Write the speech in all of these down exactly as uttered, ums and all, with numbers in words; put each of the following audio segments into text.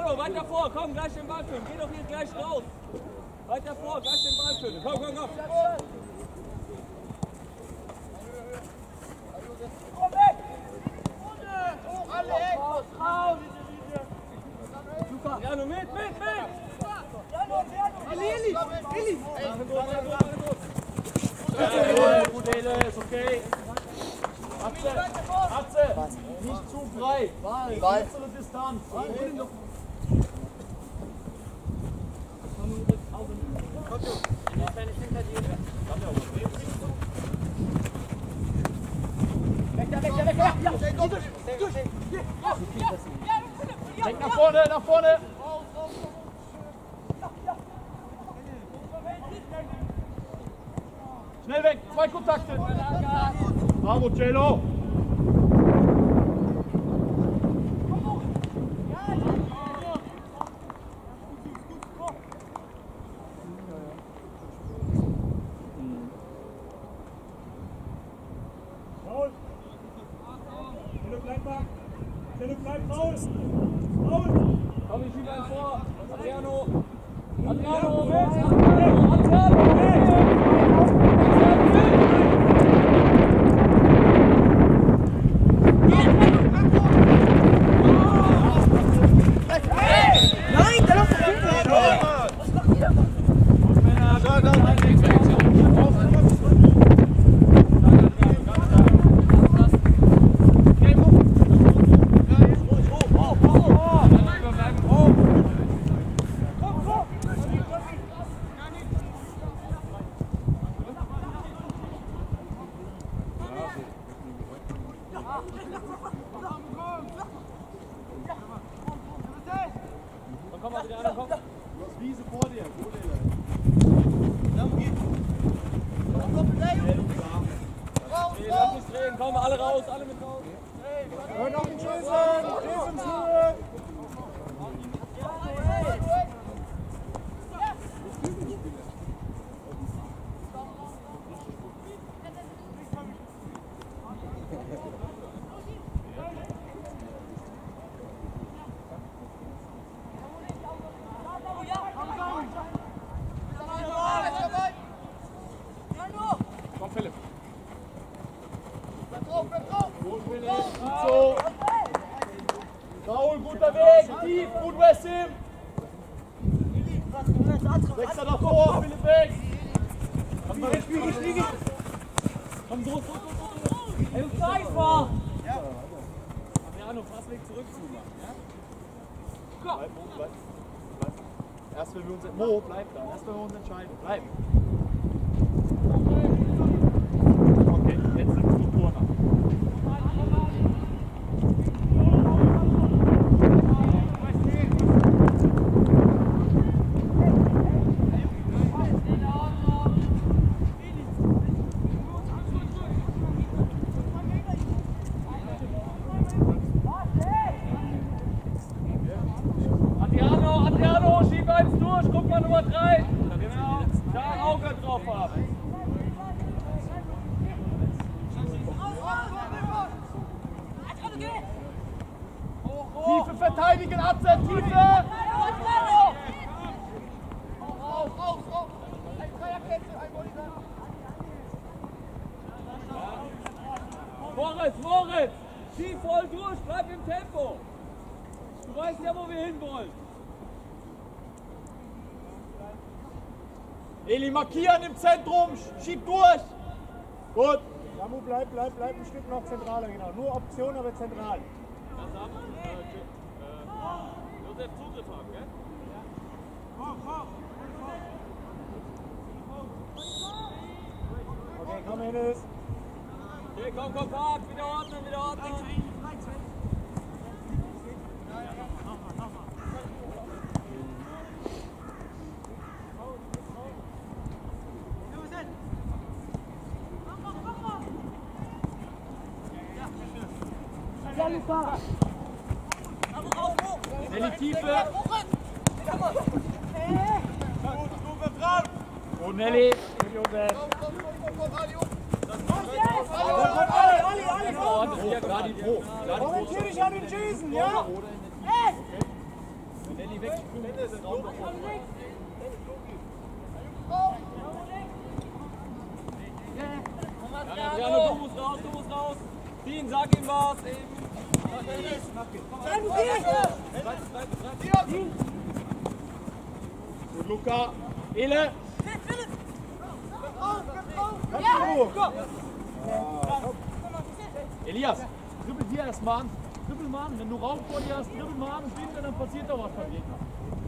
Adriano, weiter vor, komm, gleich den Ball führen. Geh doch hier gleich raus. Weiter vor, gleich den Ball führen. Komm, komm, komm. Komm weg! Alle raus, raus! Adriano, mit, mit, mit! Eli, Eli! Eli! Gut, Ele, ist okay. Atze, Atze, nicht zu breit. Ball, kürzere Distanz. Hol ihn doch. Weg da, weg da, weg da! Ja, durch, durch! Weg nach vorne, nach vorne! Schnell weg, zwei Kontakte! Bravo, Cello! Raus! Cello bleibt wach! Cello bleibt raus! Raus! Komm, ich schiebe einen vor! Adriano! Adriano, mit! Adriano! Adriano! Komm, Adriano, komm! Du hast Wiese vor dir, gut, Ele. Lass mich drehen, komm, alle raus, alle mit raus! Hört auf den Jason! Jason zu! Komm, Philipp! So! Raul, guter Weg! Tief, gut Wessim! Sechser davor, Philipp weg! Spiegel, Spiegel, Spiegel! Komm, so, so, so, so! Ey, du Pfeifer! Ja! Adriano, Passweg zurück zu machen, ja? Komm! Bleib, Mo, bleib. Bleib. Erst wenn wir uns... Mo, bleib da. Erst wenn wir uns entscheiden. Bleib. Okay, jetzt sind die Turner. Adriano, Adriano, schieb eins durch, guck mal Nummer drei. Genau, da ein Auge drauf haben. Tiefe verteidigen, Atze, Tiefe! Moritz, Moritz, schieb voll durch, bleib im Tempo. Du weißt ja, wo wir hinwollen. Eli, markieren im Zentrum, schieb durch! Gut. Samu, bleib, bleib, bleib ein Stück noch zentraler, genau. Nur Option, aber zentral. Josef Zugriff haben, gell? Okay, komm, Hennes. Okay, komm, komm, Park, wieder ordnen, wieder ordnen. Nelly, Tiefe. Gut, Nelly. Josef. Orientier dich an den Jason, ja? die wegspringen. Das ist Raum davor. Ja, Adriano, du musst raus, du musst raus. Dean, sag ihm was. Gut, Luca. Ele. Elias, dribbel hier erstmal an. Dribbel mal an. Wenn du Raum vor dir hast, dribbel mal an und stehen, dann passiert da was beim Gegner.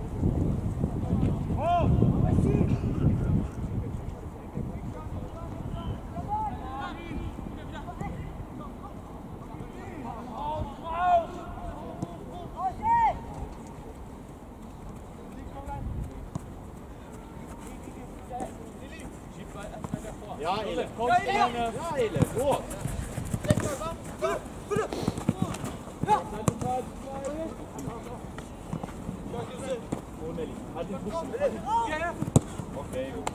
Ja, Ele. Komm, ja, Ele. Ja, Ele. Los. Oh, Nelly. Halt den Fuß. Okay, gut.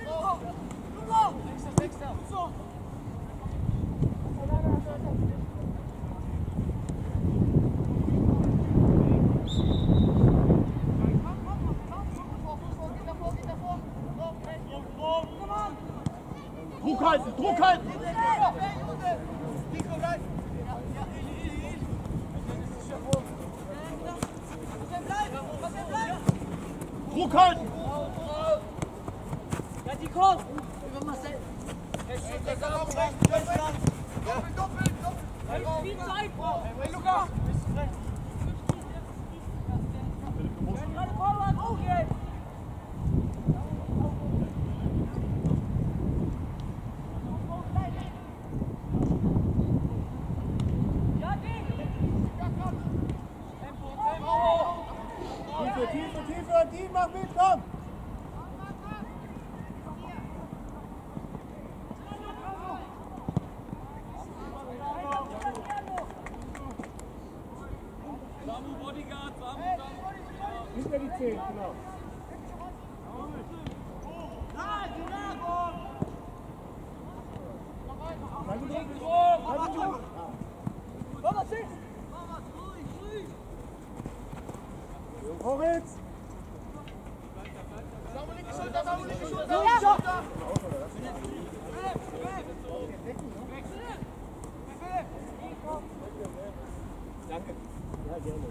Druck halten, Druck halten! Druck halten! Ja, die kommt! Über Marcel! Viel Zeit! Hey, Luca! Gerade Vorwärts hochgehen! Tiefe, Tiefe, Tiefe, die mach mit, komm! Samu Bodyguard, Samu, Samu. Hinter die zehn, genau. Vorwärts! Danke. Ja, gerne.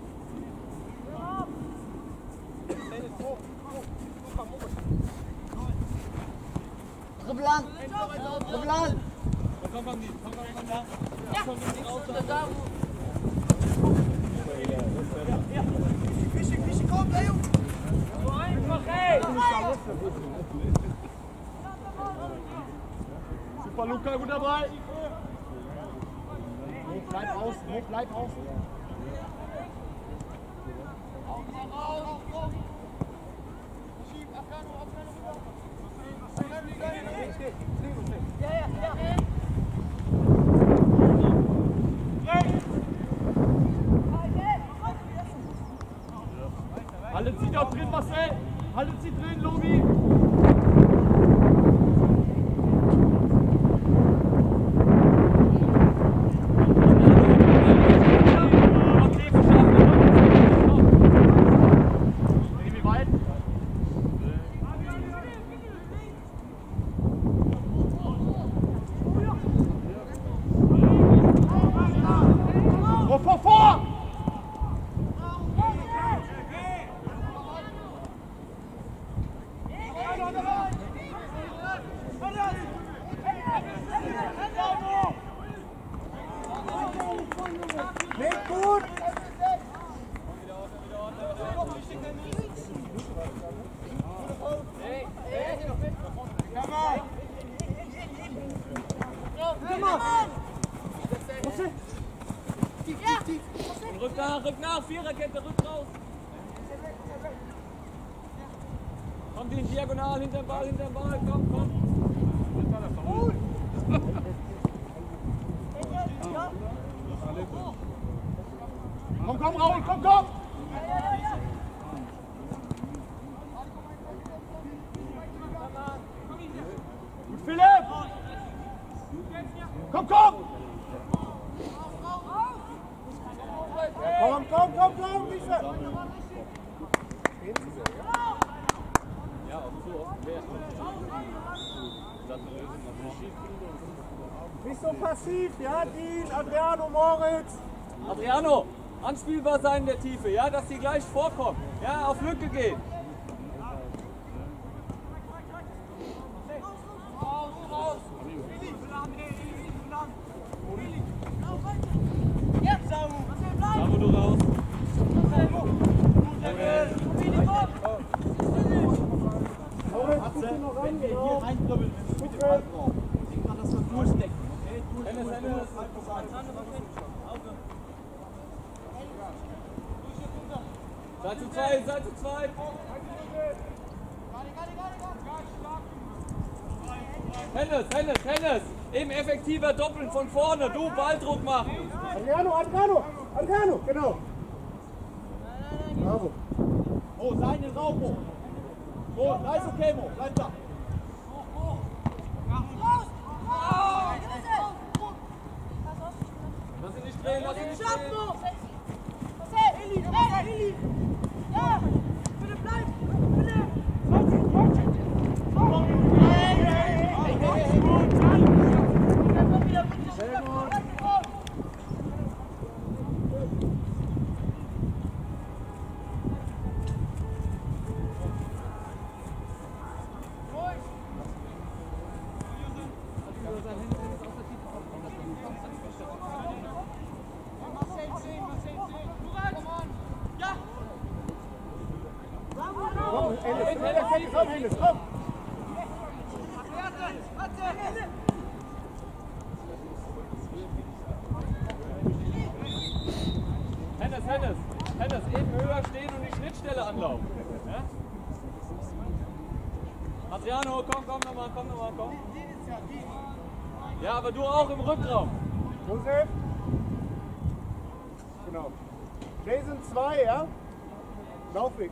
Dribbel an! Dribbel an! Komm, komm, komm, komm, komm, da. Ja, komm, komm, raus, da. Fischi, Fischi, komm, Leo! So einfach, ey! Super, Luca, gut dabei! Nee, bleib außen, nee, bleib außen. Ja, ja, ja! Haltet sie dort drin, Marcel! Haltet sie drin, Lobi! Vor, vor, vor! Nicht gut! Rück nach, rück nach, Viererkette, rück raus! Kommt in diagonal, hinter dem Ball, hinter dem Ball, komm, komm! Komm, komm, Raul, komm, komm! Gut, Philipp! Komm, komm! Komm, komm, komm, komm, Michel! Nicht so passiv, ja, Dean, Adriano, Moritz. Adriano, anspielbar sein in der Tiefe, ja, dass die gleich vorkommen. Ja, auf Lücke gehen. Samu, du raus. Moritz, guck dir noch ran, genau. Hennes, Hennes. Seid zu zweit, seid zu zweit. Hennes, Hennes, Hennes. Eben effektiver doppeln von vorne. Du, Balldruck machen. Adriano, Adriano, Adriano, genau. Bravo. Oh, seine Sauber. So, da ist okay, Mo. Bleib da. Lass ihn nicht drehen, lass ihn nicht drehen. Ja, bitte bleib, bitte. Komm, Hennes, komm, Hennes, komm. Hennes, Hennes, Hennes, eben höher stehen und die Schnittstelle anlaufen. Ja? Adriano, komm, komm nochmal, komm nochmal, komm. Ja, aber du auch im Rückraum. Josef. Genau. Jason zwei, ja? Laufweg.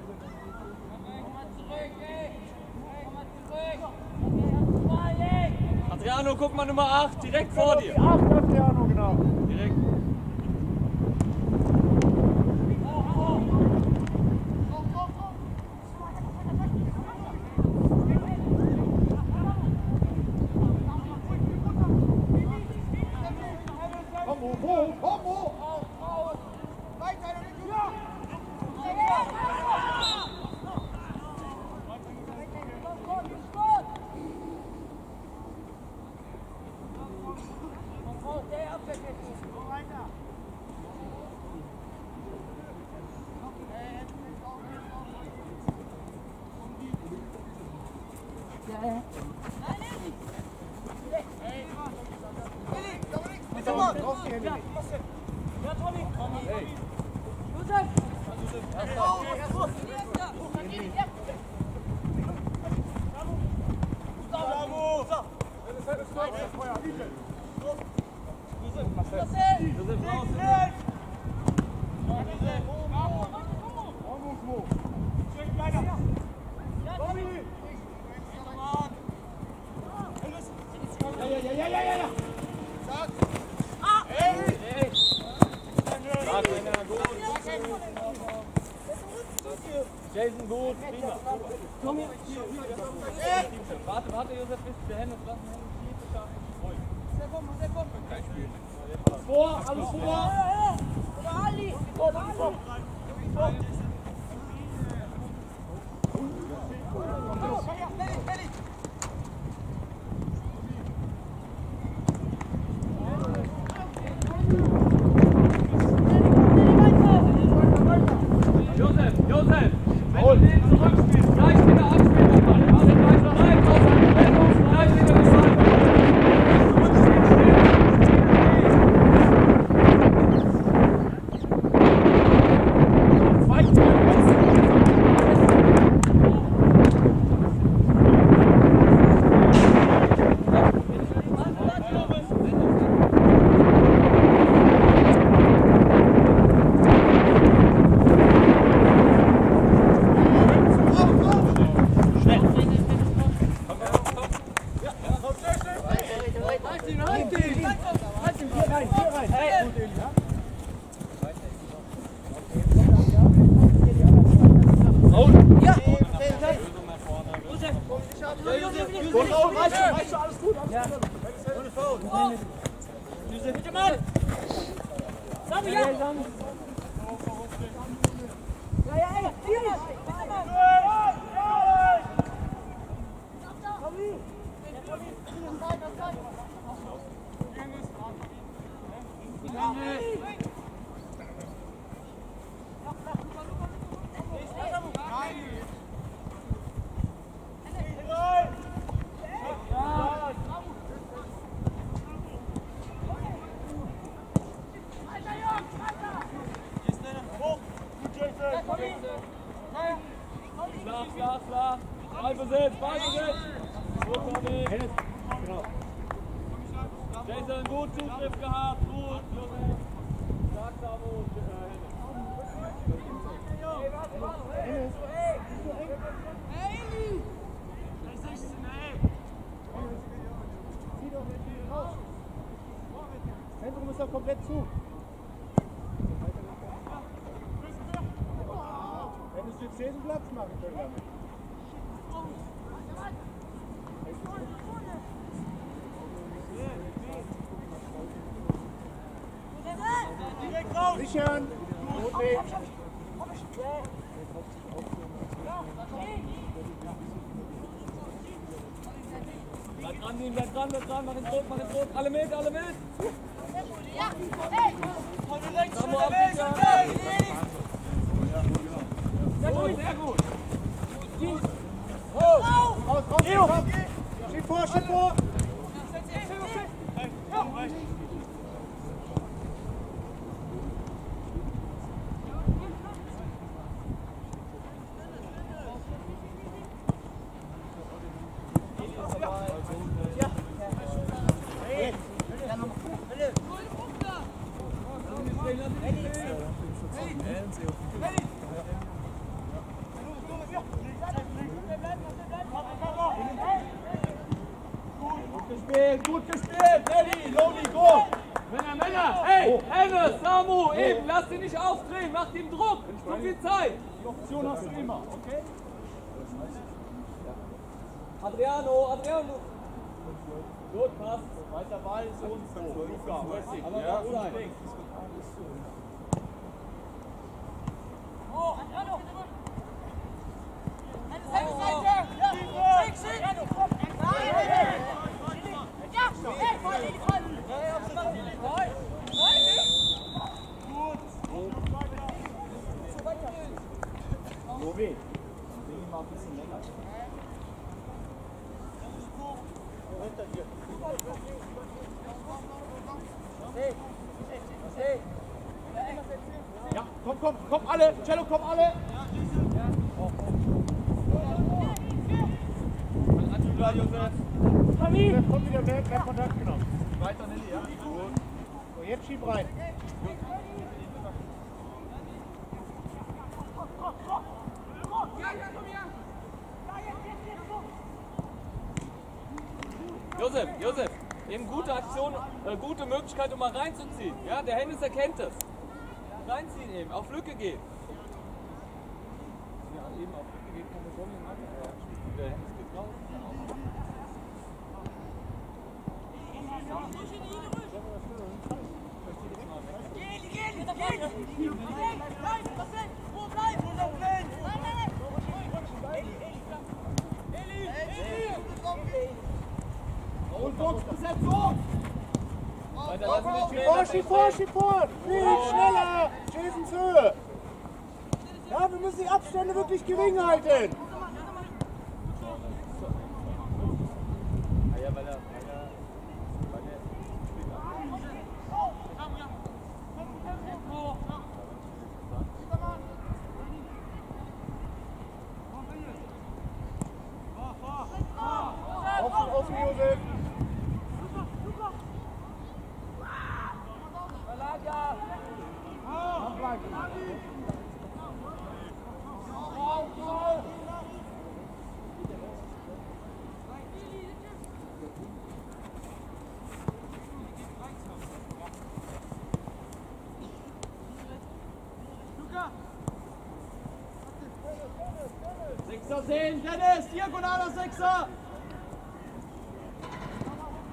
Adriano, guck mal Nummer acht, direkt vor dir. Die acht, Adriano, genau. Direkt. Komm, Mo, Mo, komm, Mo. Brauchst die Hände nicht. Ja, Tommy. Hey. Josef. Josef raus. Ja, ja, ja, ja, ja, ja. Hey. Stark, Männer, gut. Jason, gut, prima. Warte, warte, Josef, bis der Hände lassen, Hände tief schaffen. Ruhig. Kein Spiel. Vor, alles vor. Ali. Josef, Josef, wenn du den zurückspielst, gleich wieder anspielen nochmal. Mach den gleich noch rein, Josef, wenn du uns gleich wieder gefallen. Reicht schon, alles gut, alles Ja. Ohne Foul. Bitte mal! Samu, ja! Ja, ja, ey, hier! Bitte mal! Flach, flach, flach. Ballbesitz, Ballbesitz. So, Tommy. Genau. Jason, gut Zugriff gehabt. Gut, Junge. Stark, Samu. Hennes. Zieh doch mit dir raus. Zentrum ist doch komplett zu. Hättest du jetzt diesen Platz machen können damit. Sichern! Gut weg! Bleib dran, Nien, bleib dran, bleib dran, mach den Druck, mach den Druck. Alle mit, alle mit. Samu, absichern. Sehr gut, sehr gut. Raus, raus, raus! Schieb vor, schieb vor! Gut gespielt, Eddie, Loni, go! Männer, Männer, hey, Hennes, Samu, eben, lass ihn nicht aufdrehen, mach ihm Druck, zu viel Zeit. Die Option hast du immer, okay? Adriano, Adriano. Gut, passt. Weiter Ball, so und so. Luca, Wessing. Aber Ja, gut sein. Oh, Adriano! Eine Seite! Ja! Schick, schick! Ja! Hey, voll in die Front! Robi, bring ihn mal ein bisschen länger. Hinter dir. Ja, komm, komm, komm alle! Cello, komm alle! Klar, Josef. Josef, kommt wieder mehr, mehr Kontakt genommen. Weiter, Nelly, ja? Gut. So, jetzt schieb rein. Josef, Josef, eben gute Aktion, äh, gute Möglichkeit, um mal reinzuziehen. Ja, der Hennes erkennt es. Reinziehen eben, auf Lücke gehen. Ja, eben auf Lücke gehen kann man schon machen, aber der Hennes geht raus. Und Box, Besetzung! Weiter, lass mich stehen, Vor, lass schieb mich vor, stehen. schieb vor! Viel schneller! Jasons Höhe! Ja, wir müssen die Abstände wirklich gering halten! Ah ja, weil er, weil er, weil er Außen, außen, Josef! Sechser sehen, Dennis, diagonaler Sechser.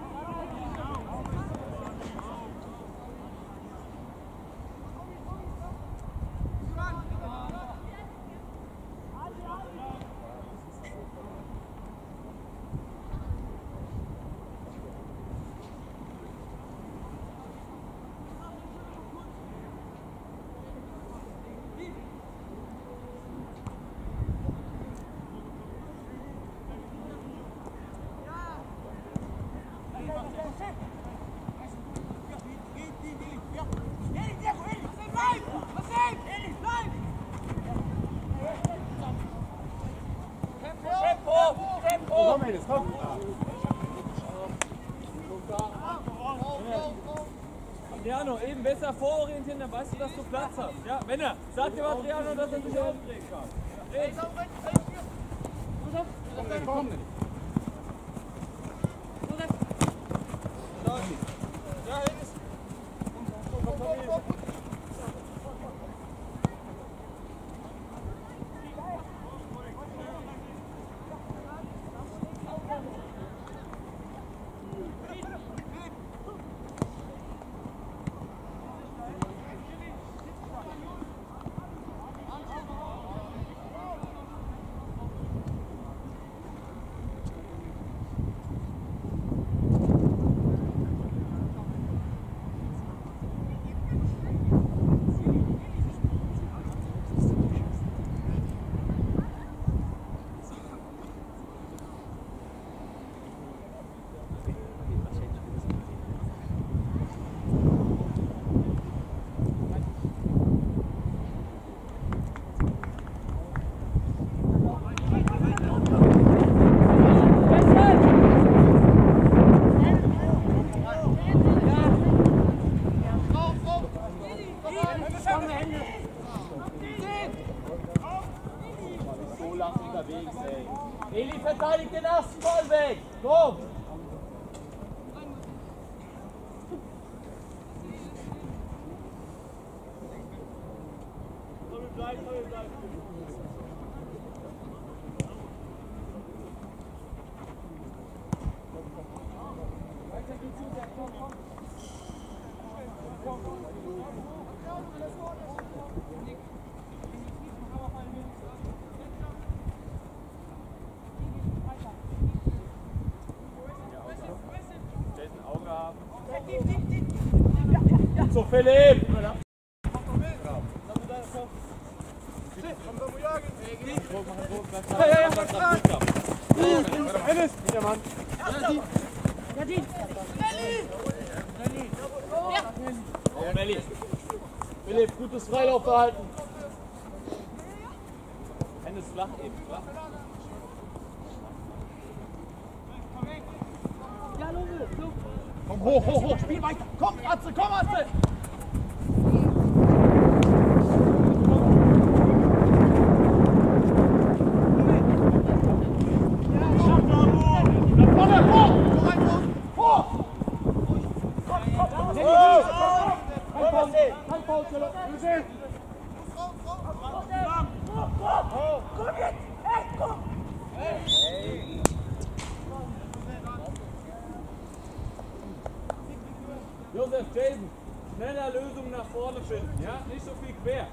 komm, Elis, komm. Adriano, eben besser vororientieren, dann weißt du, dass du Platz hast. Ja, wenn er, sag dem Adriano, dass er sich aufdrehen kann. Dreh. Komm. Ja, Elis. Komm, komm, komm, komm. Eli verteidigt den ersten Ball weg. Komm. So, Philipp! Ja, ja, ja, Elis, der Mann. Oh, Melli. Philipp, gutes Freilaufverhalten. Hände ist flach eben, flach. Komm hoch, hoch, hoch, spiel weiter. Komm, Atze, komm, Atze. Josef, Jason, schneller Lösungen nach vorne finden, ja? Nicht so viel quer.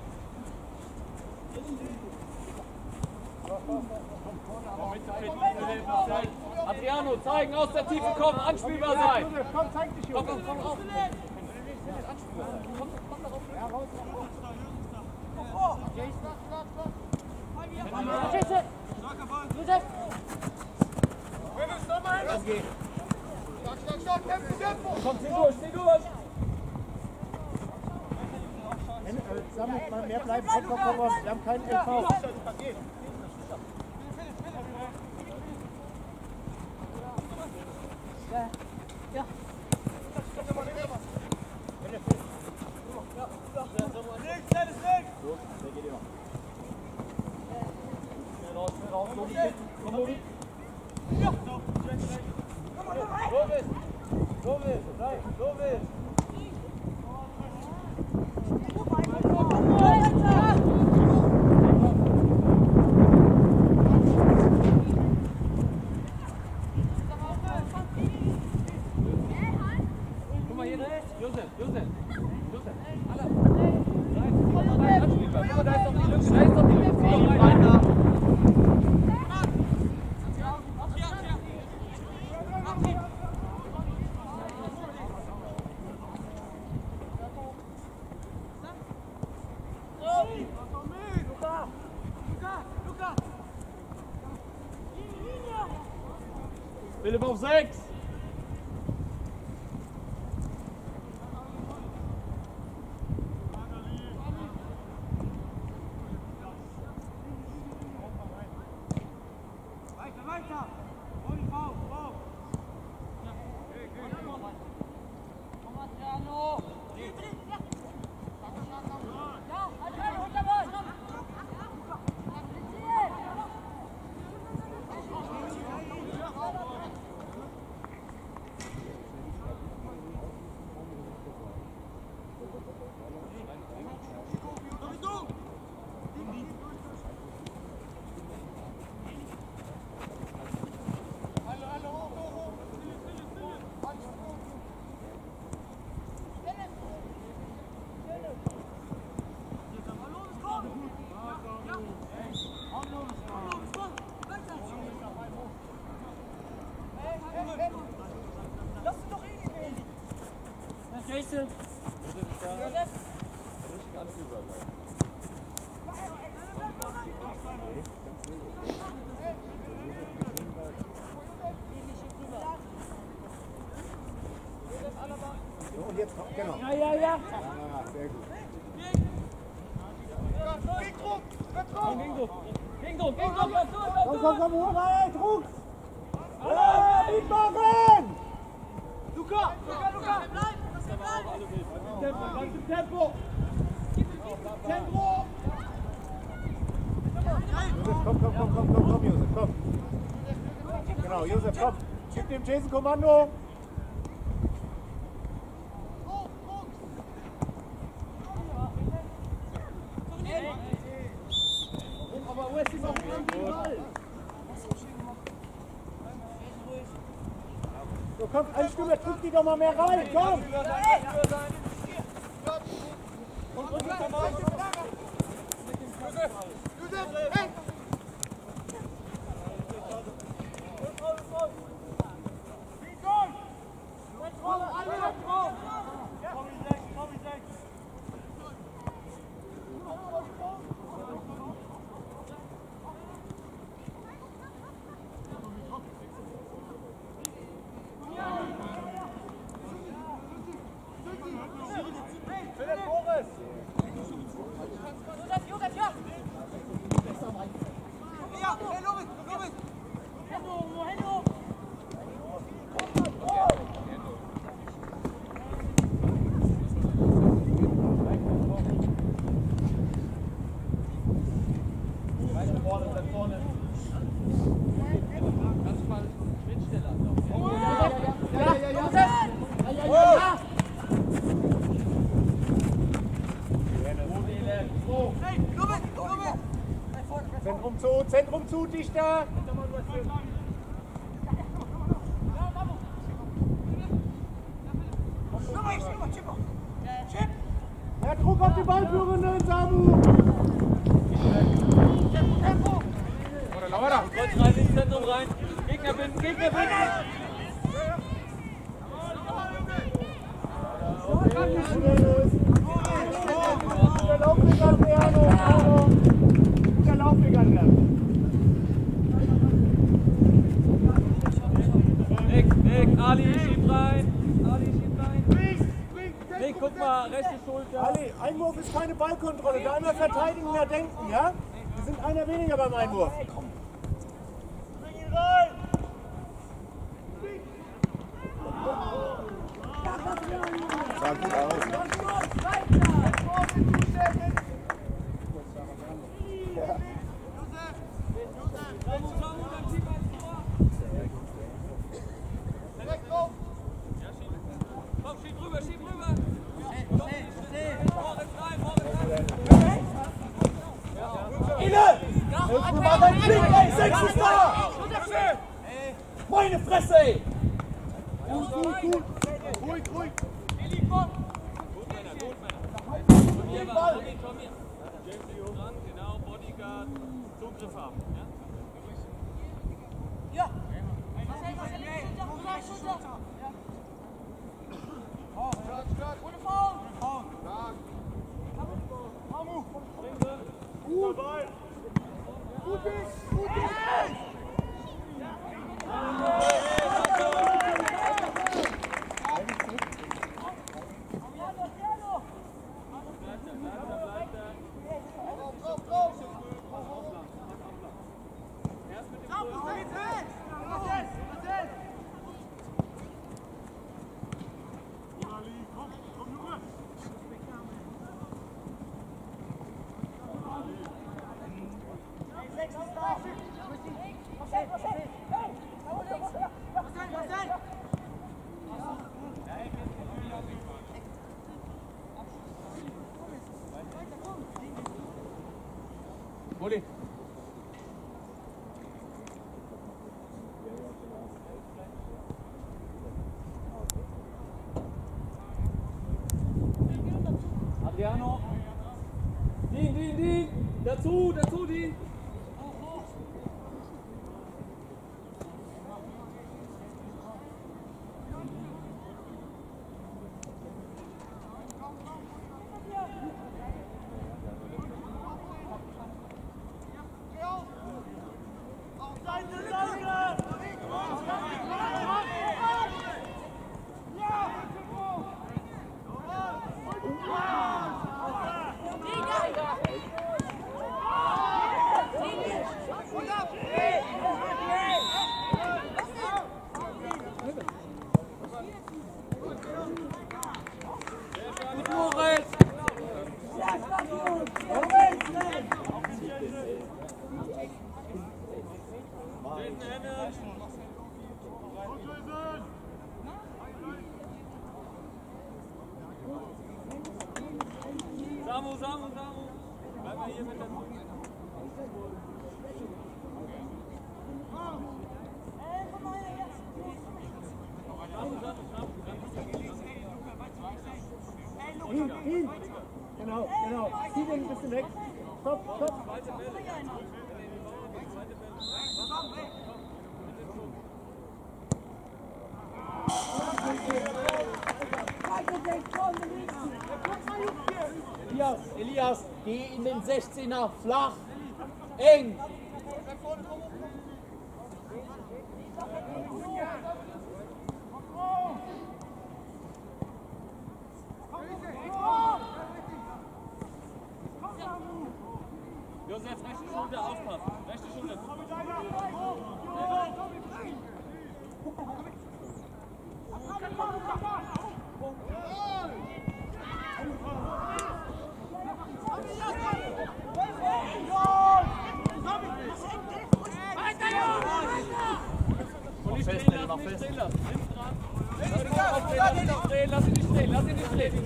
Adriano, zeigen, aus der Tiefe kommen, anspielbar sein. Komm, zeig dich, Junge. Komm, komm, komm auf. Komm, komm darauf. Ja, raus. Josef! Das geht. Stark, stark, stark, Tempo, Tempo. Komm, zieh durch, zieh durch. Sammelt mal mehr bleiben, einfach voran. Wir haben keinen L V. Ja. Links, Dennis, links. Schnell raus, schnell raus. Lobi, komm, Lobi. Lovis, Lovis, bleib, Lovis. Guck mal hier rechts. Josef, Josef. Josef. Alle. Rein. Komm mal rein, anspielbar. Guck mal, da ist doch die Lücke. Da ist doch die Lücke. Zieh doch rein. Weiter. Philipp auf sechs. Weiter, weiter. Wechsel. Josef. So, und jetzt kommt, genau. Ja, ja, ja. Ah, sehr gut. Gegendruck! Gegendruck! Gegendruck! Komm, komm, komm, hol rein, Druck! Ja, mitmachen! Luca! Luca, Luca! Bleib! Tempo, ganz im Tempo! Zentrum! Josef, komm, komm, komm, komm, komm, komm, Josef, komm. Genau, Josef, komm. Gib dem Jason Kommando. Aber Wessi macht einen Ball! So, komm, eine Stimme, drück die doch mal mehr rein, komm! Und und Josef! Hey! Josef, Josef, ja. Ja, hey, Loris, Loris! Hände hoch, nur Hände hoch. Zentrum zu, Zentrum zu, dichter! Ja, Druck auf die Ballführenden, Samu! Kreuz rein ins Zentrum rein! Gegner binden, Gegner binden! Der Laufweg an der Arno! Der Laufweg an der! Weg, weg, Ali, schieb rein! Ali, schieb rein! Weg, guck mal, rechte Schulter! Ali, Einwurf ist keine Ballkontrolle. Da einmal verteidigen, mehr denken, ja? Wir sind einer weniger beim Einwurf. Sah gut aus. Ja. Komm, schieb rüber, schieb rüber! Moritz rein, Moritz rein! Hilfe, war dein Blick, ey! Sechs ist da! Meine Fresse, ey! Gut, gut, gut. Ruhig, ruhig. Eli, komm! Gut, Männer, gut, Männer. Hier, Ball! Komm hier! James dran, genau, Bodyguard, Zugriff haben. Ja? Ja. Marcel, Marcel, Schulter, Schulter, Schulter. Ohne Foul. Gut. Gut ist, gut ist. Bulli! Adriano! Dien, dien, dien! Dazu, dazu, dien! Samu, Samu, Samu. Bleib mal hier mit der Samu, Samu, Samu. Ihn, ihn. Genau, genau. Zieh den ein bisschen weg. Stopp, stopp. Zweite Bälle. Zweite Bälle. Elias, Elias, geh in den sechzehner, flach, eng. Josef, rechte Schulter aufpassen. Rechte Schulter. Und nicht drehen lassen, nicht drehen lassen. Nimm dran. Lass ihn nicht drehen, lass ihn nicht drehen, lass ihn nicht drehen.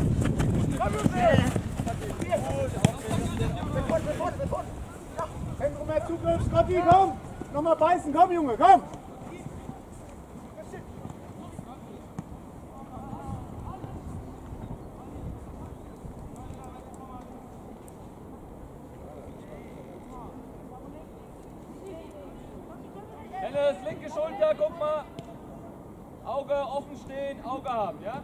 Wenn du mehr zugriffst, Scotty, komm! Nochmal beißen, komm Junge, komm! Hennes, linke Schulter, guck mal. Auge offen stehen, Auge haben, ja?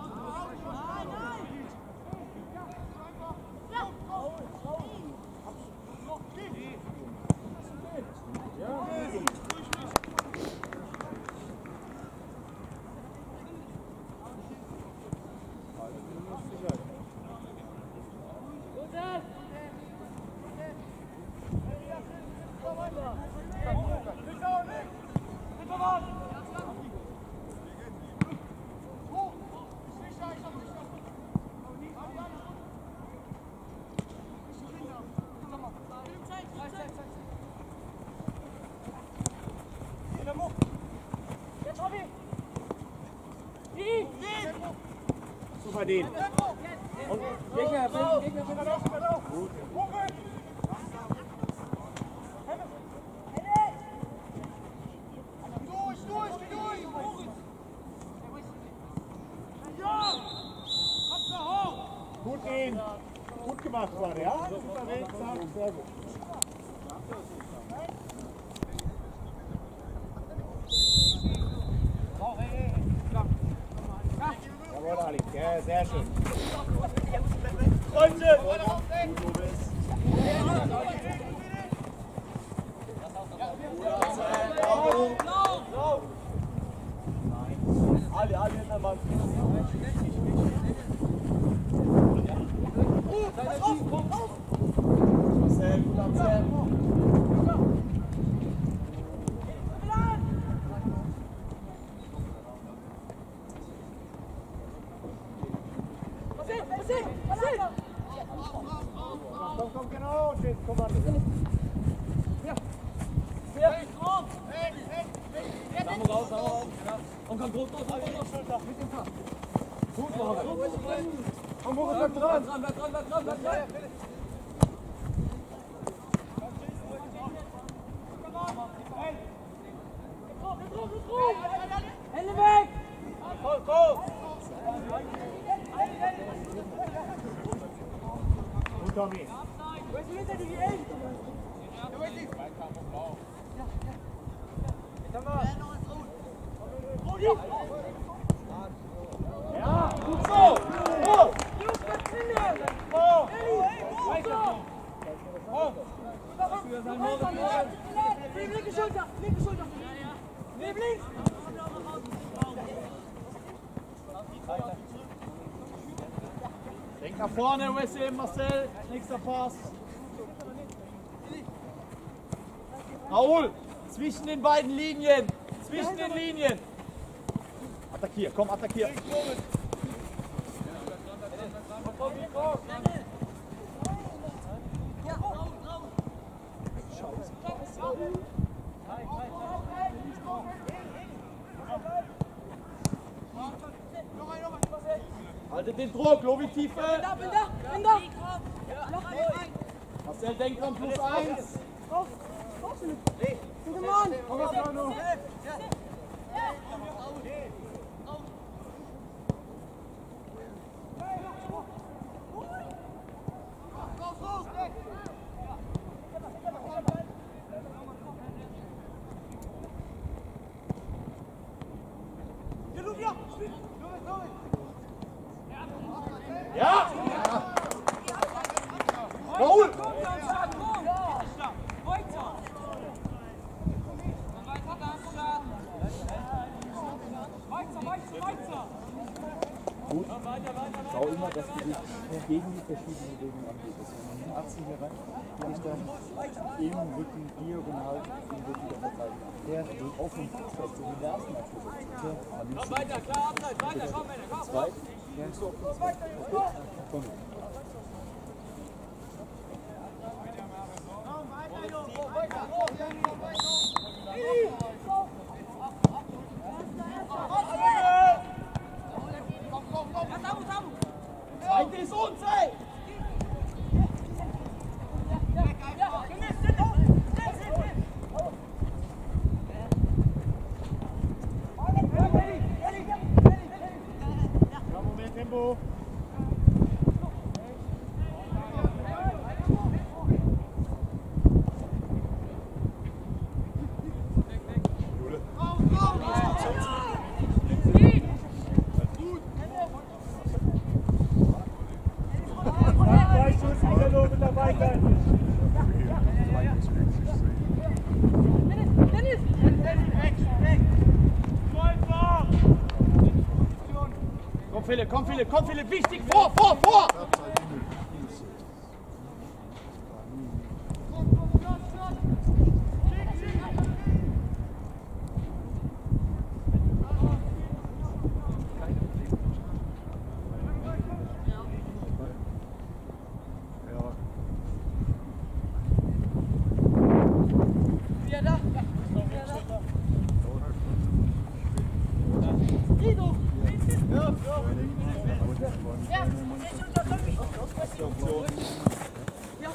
Super den. Und Gegner, Gegner, Gegner. Gut. Durch, durch, durch! Gut gehen. Gut gemacht gerade, ja? Super Weg, sehr gut. Jawohl, Ali. Ja, sehr schön. Freunde! Du bist. Ali, Ali in der Mann. Sehr gut, Marcel. Komm, komm, genau, steht Kommando. Ja. Samu raus, Samu raus. Ja. Und komm, groß, groß, groß, groß. Mit dem Pass. Gut, Moritz. Komm, Moritz, bleib dran. Bleib dran, bleib dran, bleib dran, bleib dran. Hände weg! Komm, komm. Gut, Tommy. Ja, gut so. Oh. Oh. Linke Schulter, linke Schulter. Neben links. Denk nach vorne, Wesley, Marcel. Nächster Pass. Raoul, zwischen den beiden Linien. Zwischen den Linien. Attackier, komm, attackier. Haltet den Druck, Lobi Tiefe. Bin da, bin da, bin da. Marcel, denk dran, plus eins. Auf, auf, Philipp. Guck mal an. Komm, was noch noch? Ja! Raoul! Gut, schau immer, dass du dich gegen die verschiedenen Bewegungen anbietest. Wenn man achtzig hier rein, kann ich dann im Rücken diagonal den Rücken wieder verteidigen. Der wird offen, dass du den ersten Mal versuchst. Komm weiter, klar, Abseits, weiter, komm, Männer, komm. Zwei, ja, so, komm. Zweite ist unsere! Ja, Moment, Tempo. Zwei Schuss wieder nur mit dabei sein. Komm Philipp, komm Philipp, komm Philipp, wichtig, vor, vor, vor! Wieder da. Wieder da. Guido. Ja, ich unterdrücke mich. Ja,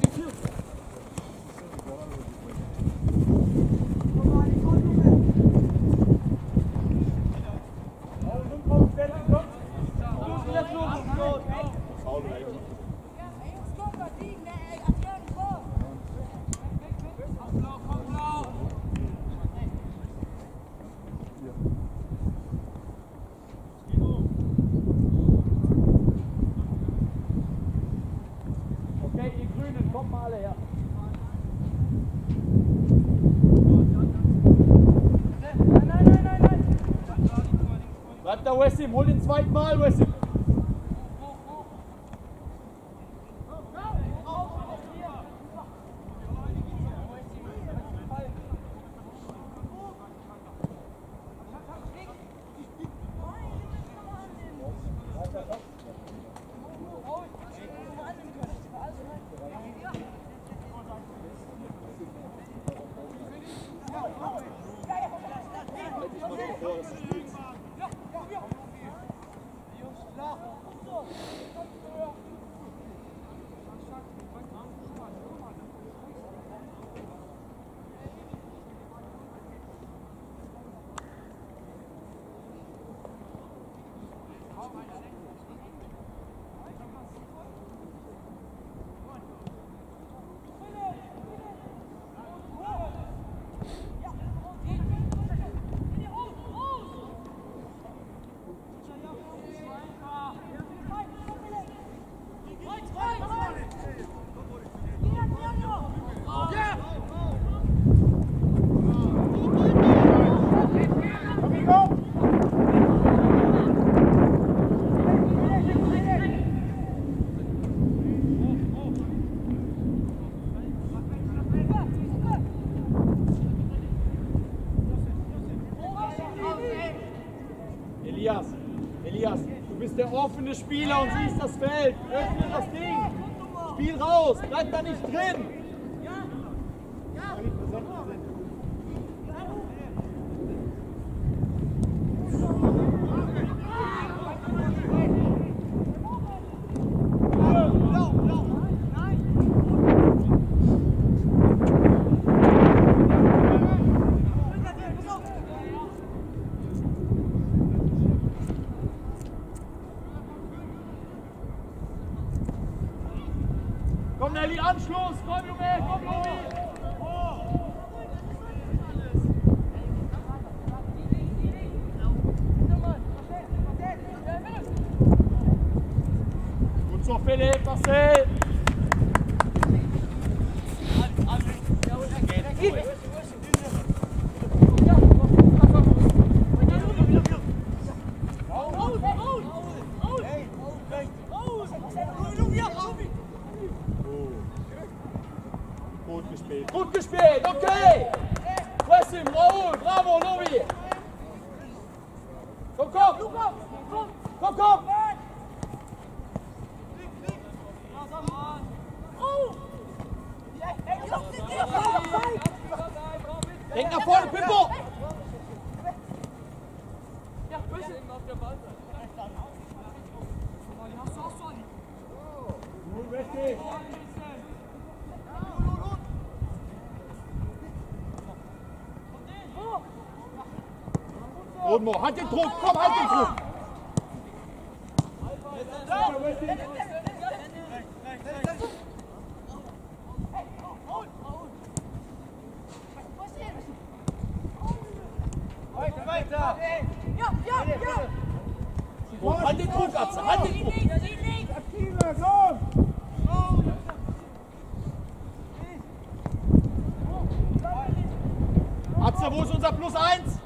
Okay, ihr Grünen, kommt mal alle her. nein, nein, nein, nein, nein. Bleib da, Wessim, hol den zweiten Mal, Wessim. der offene Spieler und siehst das Feld. Öffne das Ding. Spiel raus. Bleib da nicht drin. Komm, Nelly, Anschluss! Komm, Junge! Komm, Lobi! Gut so, Philipp, Marcel! Gut gespielt. Gut gespielt, okay! Press ihm, Raoul, bravo, Lobi! Komm, komm! Komm, komm! Denk nach vorne, Pippo! Rodmo, halt den Druck, komm, halt den Druck! Weiter, weiter! Ja, ja, ja! Oh, halt den Druck, Atze, halt den Druck! Aktiver, komm! Atze, wo ist unser Plus eins?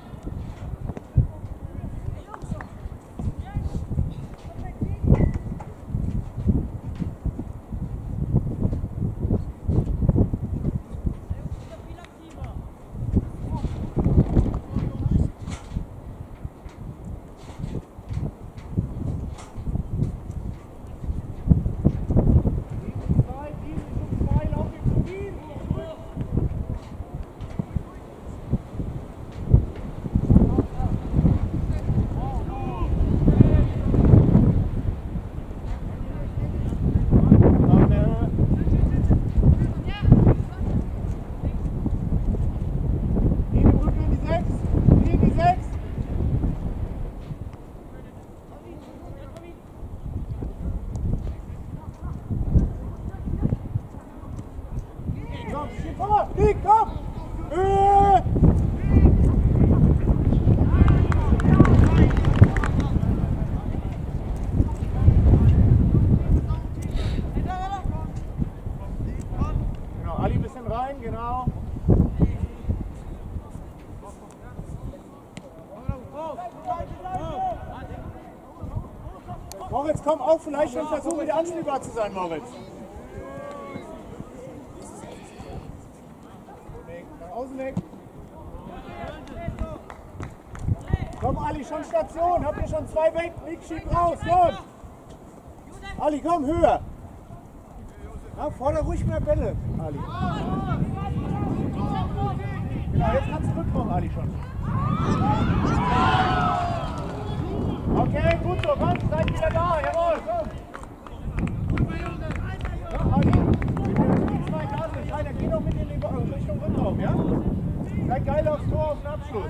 Genau. Moritz, komm auf, vielleicht schon versuchen, wieder anspielbar zu sein, Moritz. Nach außen weg. Komm, Ali, schon Station. Habt ihr schon zwei weg? Nick, schieb raus, komm. Ali, komm, höher. Ja, forder ruhig mehr Bälle, Ali. Genau, jetzt kannst du zurückkommen, Ali, schon. Okay, gut so, komm, seid wieder da, jawohl, komm. Ja, Ali, die zwei da sind, einer geht doch mit in die Richtung Rückraum, ja? Seid geil aufs Tor, auf den Abschluss.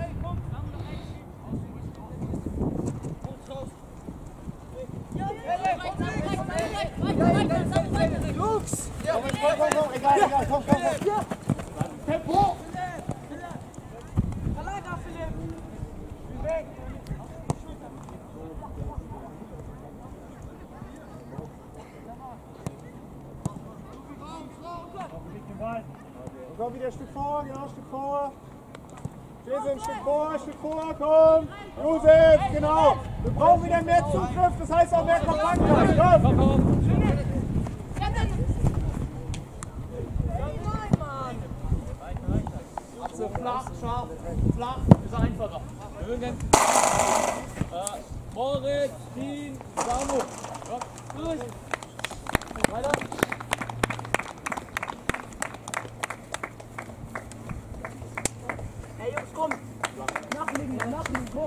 Lux! Komm, komm, komm, komm, egal, egal, komm, komm, komm. Tempo! Verlager, Philipp! Weg! Und komm wieder ein Stück vor, genau, ein Stück vor. Jesse, ein Stück vor, ein Stück vor, komm. Josef, genau. Wir brauchen wieder mehr Zugriff, das heißt auch mehr Kompaktheit. Komm. komm. Achse, flach, scharf, flach, ist einfacher. Mögen. Äh, Moritz, Dean, Samu. Ja, durch. Weiter. Hey Jungs, komm! Nachlegen, nachlegen, komm!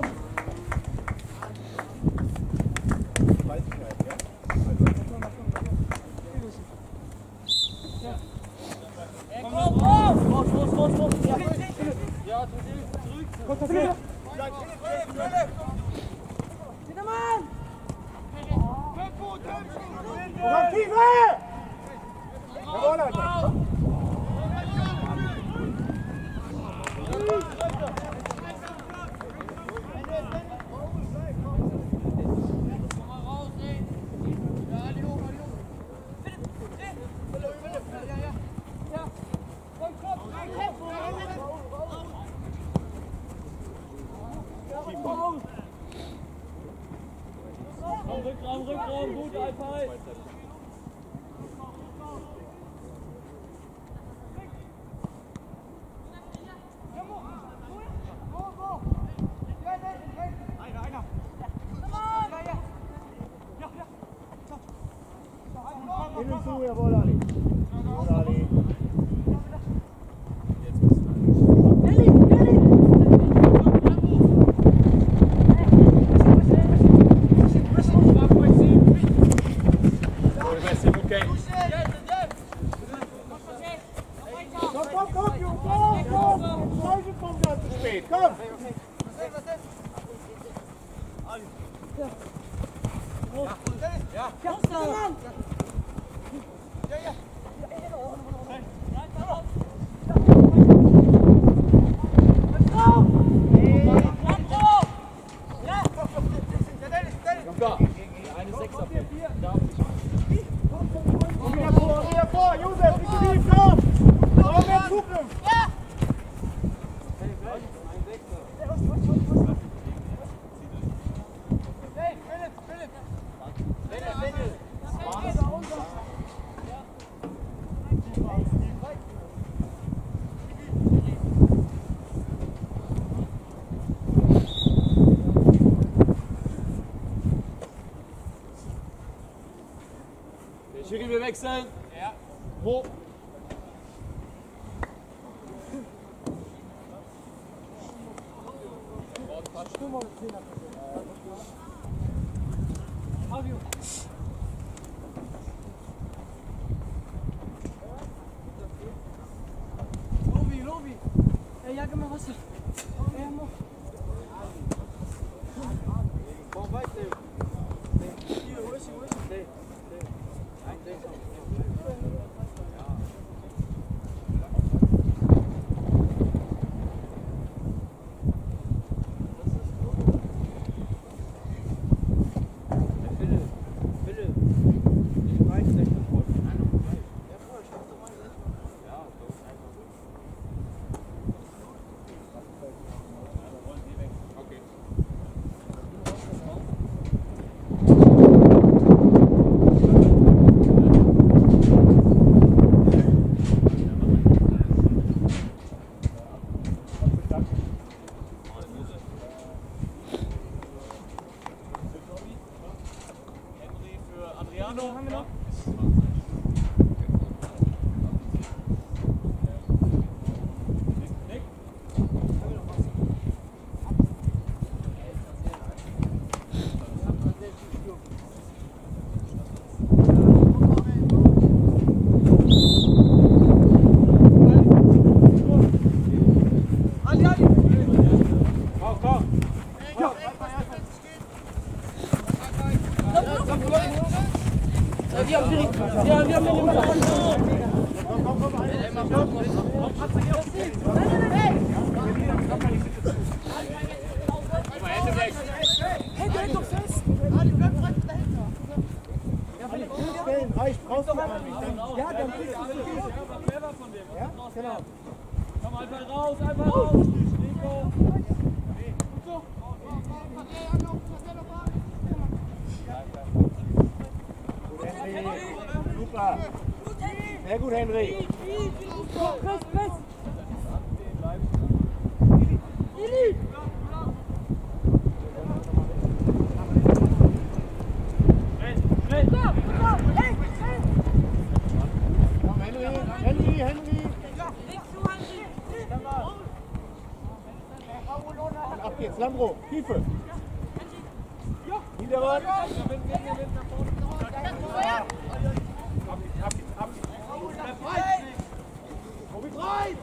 Komm, komm! Los, los, los, los! Ja, zurück. Konzentriert! Hintermann! Komm, Tiefe! Jawohl, Alter. Komm, Rückraum, Rückraum, gut, Alpay. Innen zu, jawohl, Ali. Jawohl, Ali. Komm, komm, komm, Jungs, komm, komm! Jetzt Zeichen kommt ganz zu spät, komm! Eine Sechser. Komm wieder vor, wieder vor, Josef, nicht zu tief, komm! Brauchen mehr Zugriff! Schiri, wir wechseln. Ja. Wo? Lobi, Lobi! Ey, ja, gib mal Wasser! Ey, mach! Bom, vai ter. Hier, hol sie, hol sie! Reicht, brauchst du gar nicht. Ja, dann kriegst du es. Ja, genau. Komm, einfach raus, einfach raus. Nico. Super. Sehr gut, Henry. Press, press! Auf geht's, Landro, Tiefe. Hinterrad. Probier rein!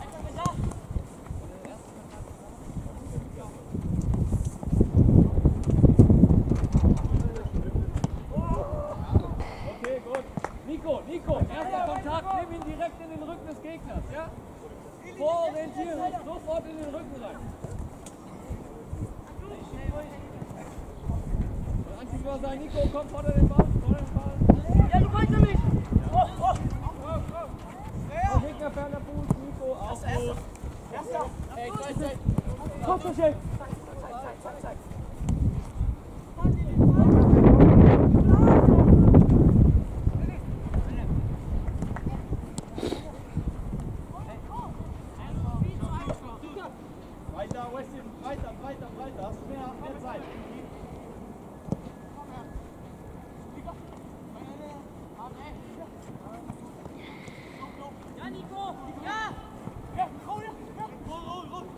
Okay, gut. Nico, Nico, erster Kontakt, nimm ihn direkt in den Rücken des Gegners, ja? Vororientieren, sofort in den Rücken rein. Und Anti war sagen, Nico, komm, vorder den Ball, vorder den Ball. Ja, du weißt ja nicht! Oh, oh! Oh, Gegner, ferner Fuß, Nico, auch gut. Hey, zeig, zeig. Komm, so schön. Weiter, Westin, weiter, weiter, weiter. Hast du mehr, mehr Zeit? Ja, Nico! Ja! Ja, oh, ja! Rot, rot, rot!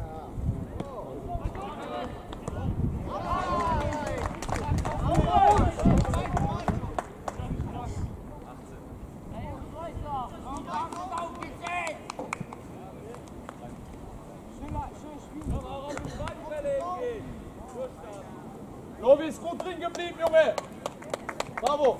Lobi ist gut drin geblieben, Junge. Bravo.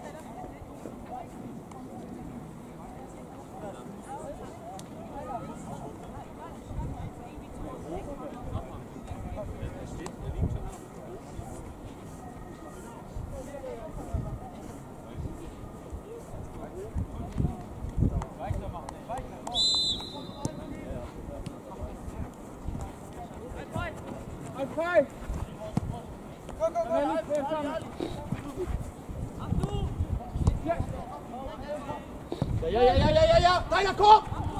Ein Pfeil! Ja, ja, ja, ja, ja, ja. Deiner Kopf!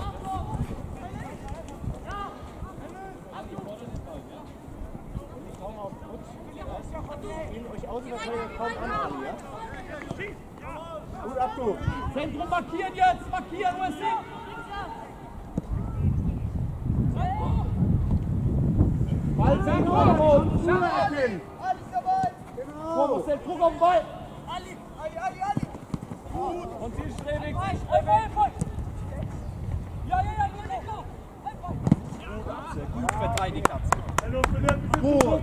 Spielen euch aus, dass wir kaum anfangen, ja? Gut ab, du! Zentrum markieren jetzt! Markieren, wo es sind! Ball Zentrum! Schau abhin! Genau! Druck, Druck auf den Ball! Ali, Ali, Ali, Ali! Gut! Und zielstrebig, zielstrebig! Ja, ja, ja, Nico! Sehr gut verteidigt hat. Hallo, Philipp! Gut!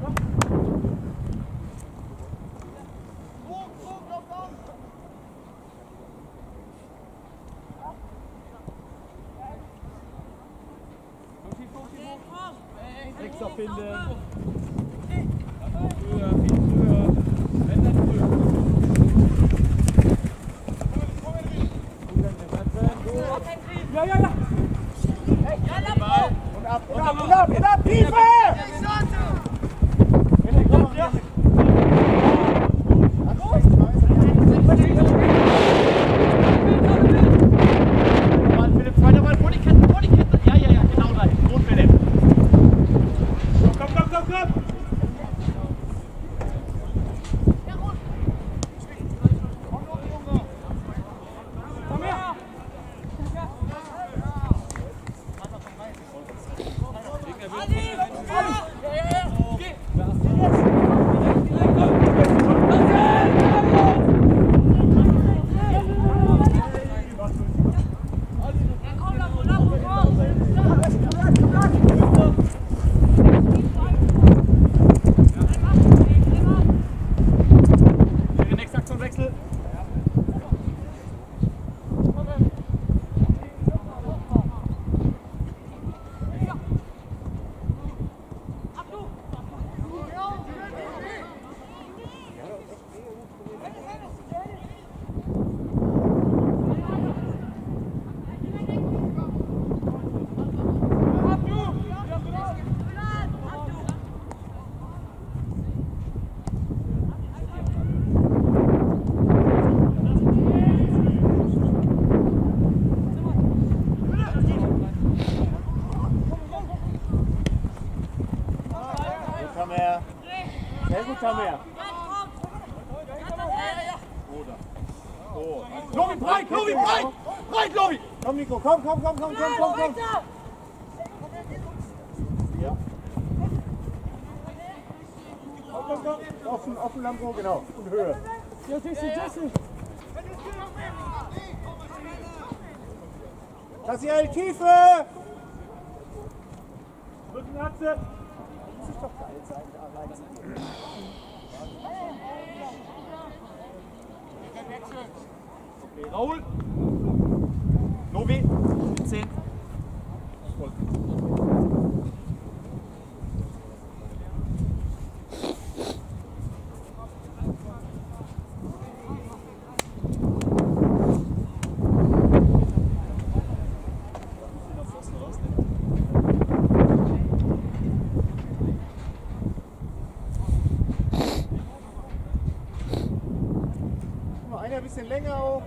Sechser finden. Früher, viel früher. Wenn dann früher. Ja, ja, ja. Und ab, und ab, und ab, und ab, Tiefe! Mann, Philipp, zweiter Ball, vor die Kette, vor die Kette. Ja, ja, ja, genau rein. Gut, Philipp. Komm, komm, komm, komm! Komm her! Tamer. Sehr gut, Tamer. So. Lobi, breit, Lobi, breit! Breit, Lobi! Komm, Nico, komm, komm, komm, komm, komm, komm, komm. Ja. Offen, offen, Lambo, genau. Und Höhe. Ja, Jesse, Jesse. Kassiel, Tiefe! Rückenachse. Das ist doch geil sein, da rein zu gehen. Okay, Raul. Novi. zehn. Ein bisschen länger auch.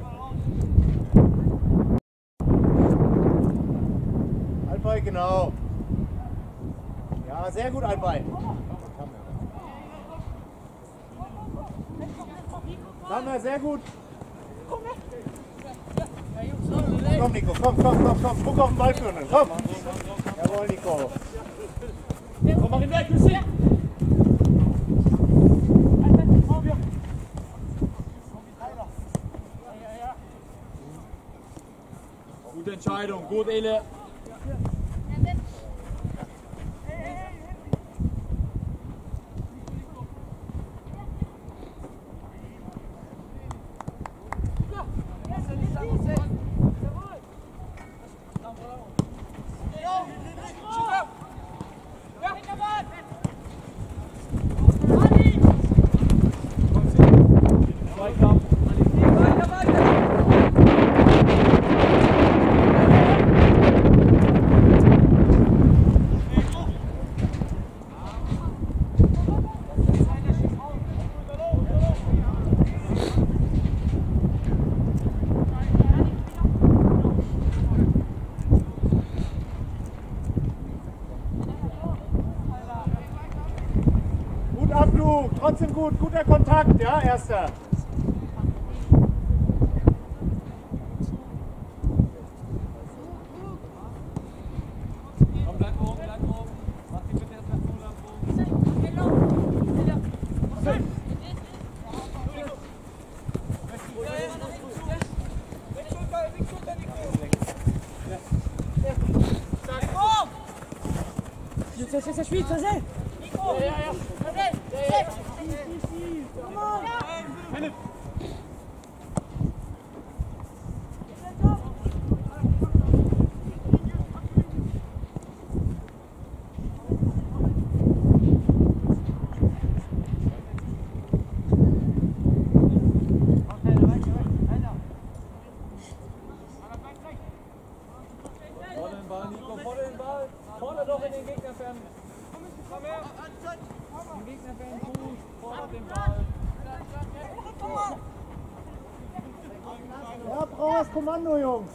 Altbein, genau. Ja, sehr gut, Altbein. Sander, sehr gut. Komm, Nico, komm, komm, komm, komm. Druck auf den Ball führen. Komm. Jawohl, Nico. Komm, mach ihn weg, Lucy. Gute Entscheidung, gut, Ele. Trotzdem gut, guter Kontakt, ja, erster. Komm, bleib oben, bleib oben. Mach die bitte erst mal zu, Jetzt ist der Schweizer, sehr. Ja, ja, ja. Vorne den Ball, Nico, vorne den Ball. Vorne doch in den Gegner fern. Den Gegner fern, gut. Vorne den Ball. Ja, brauchst Kommando, Jungs.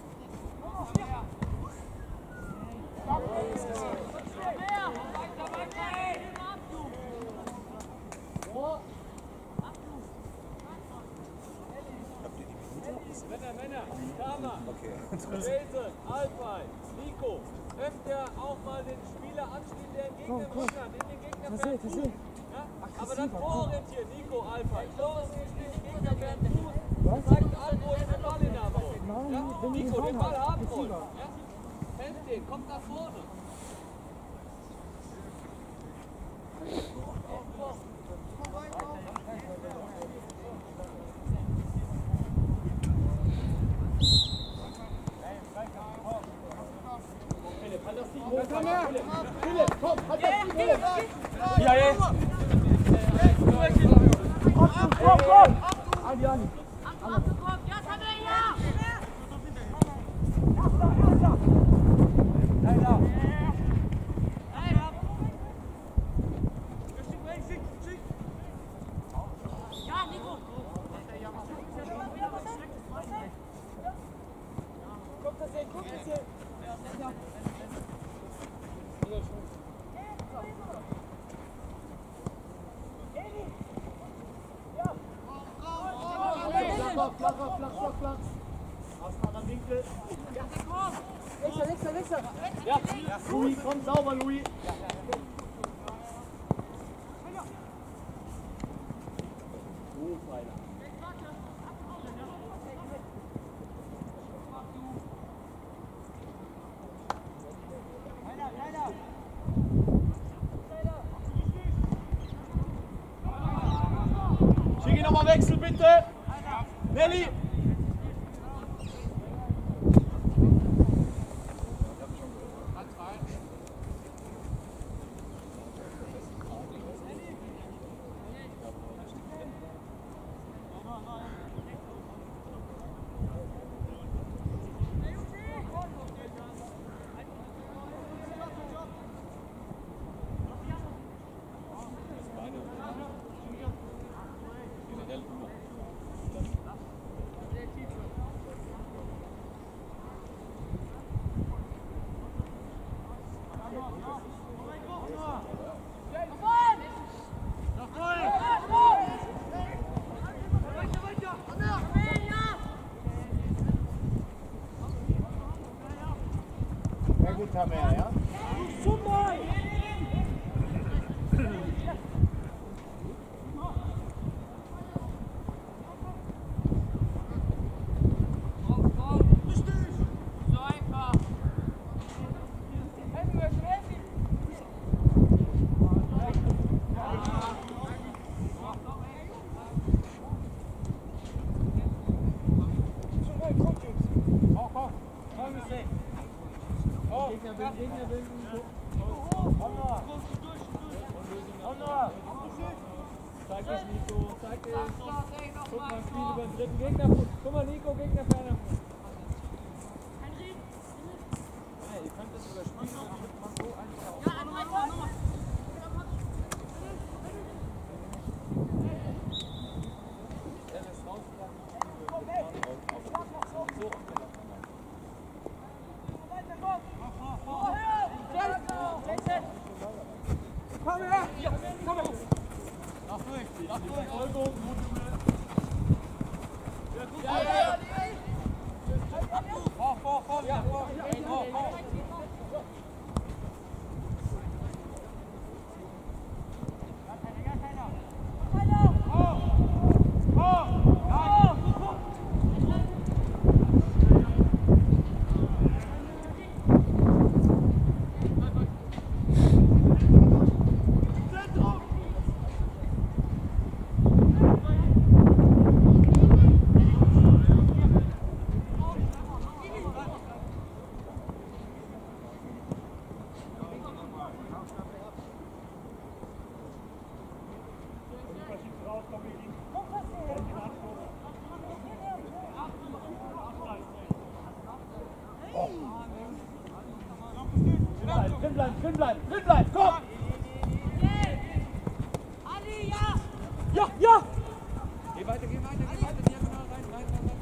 Männer, Männer, Dama, Jason, Alpay, Nico, könnt ihr auch mal den Spieler anspielen, der den Gegner im Rücken hat, in den Gegner fährt Fuß. Ja? Aber dann vororientieren, Nico, Alpay, vororientieren, den Gegner fährt Fuß, zeigt an, wo ihr den Ball in der Hand habt. Ja? Nico, den Ball haben wollen. Ja? Hält den, kommt nach vorne. Ja, jetzt! Komm, komm! Adi, Adi. Flach, flach, flach, flach, flach. Aus dem anderen Winkel. Nächster, nächster, nächster. Ja, Louis, komm, sauber, Louis. Nachwechsel bitte! Nelly! Haben wir, ja? Super! So einfach! Helfen wir, helfen! Gegner will, Gegner will. Komm noch! Komm noch! Zeig es, Nico, zeig es. Guck mal, Spiel über den dritten Gegner. Guck mal, Nico, Gegner ferner. Hey, ihr könnt das überspielen und dann man so einschauen. Ja, ein weiter, nochmal. Er lässt rausgegangen. So, komm her! Ja, komm her! Nach durch! Nach durch! Vollbogen, ja, ja, ja! Vor, vor, vor! Ja, vor, vor, vor! Drin bleiben, drin bleiben, drin bleiben, komm! Ali, ja! Ja, ja! Geh weiter, geh weiter, geh weiter, diagonal rein, rein, rein, rein.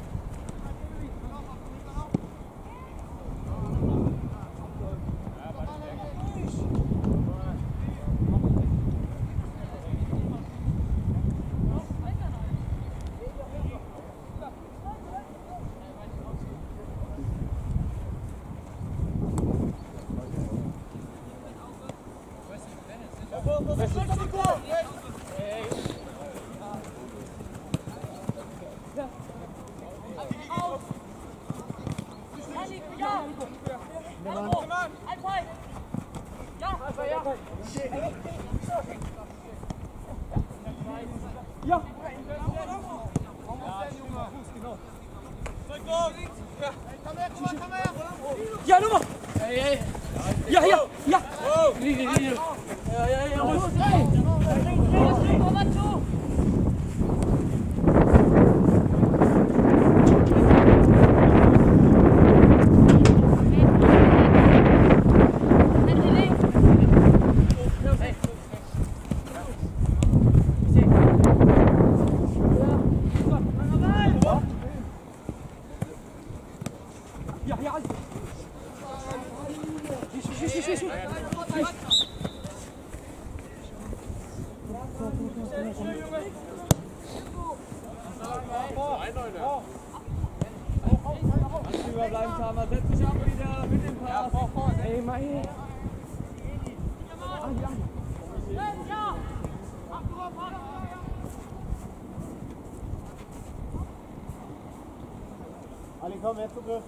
Ja! Ja, Nummer! Ja, ja, ja! Ja, ja, ja, los! Ja, ja, alles. Schieß, schieß, schieß, schieß. Überbleiben, Tama. Setz dich ab wieder mit dem Pass. Ey, mein. Ah, ja. Ali, komm, mehr Zugriff.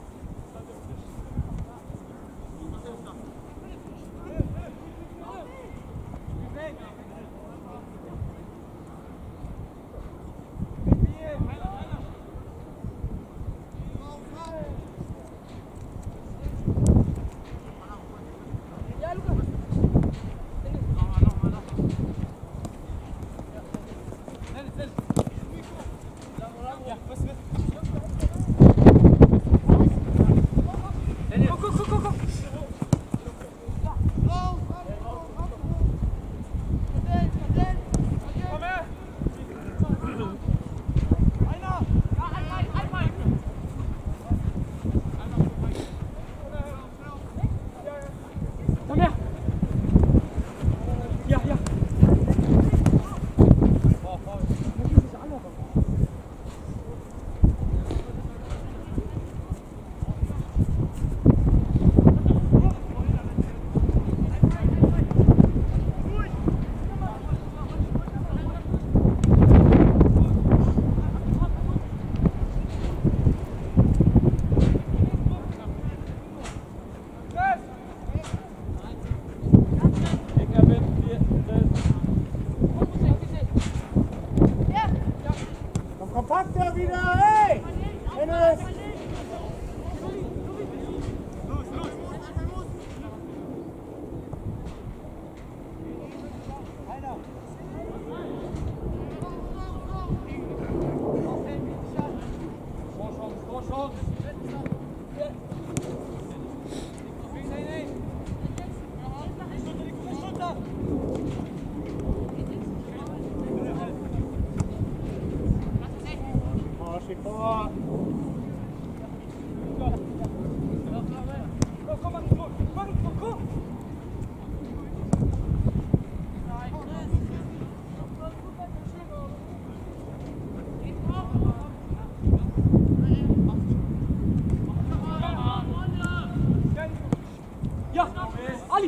Ali!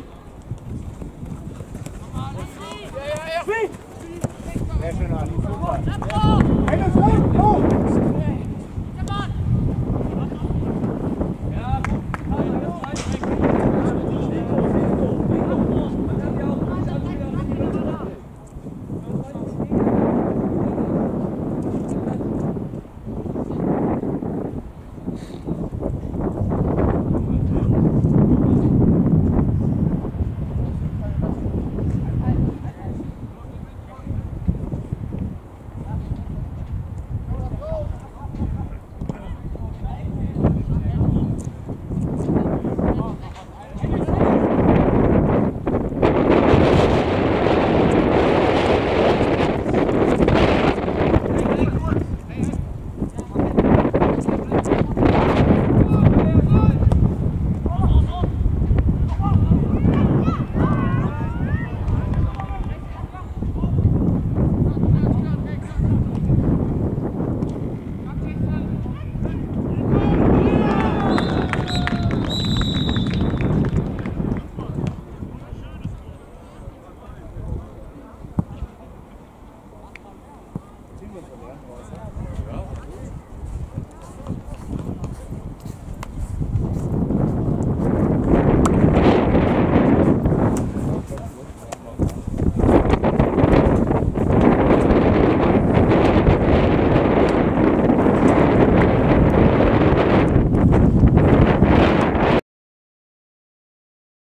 Sehr schön, Ali. Super. Eine Front, los! Verlernen,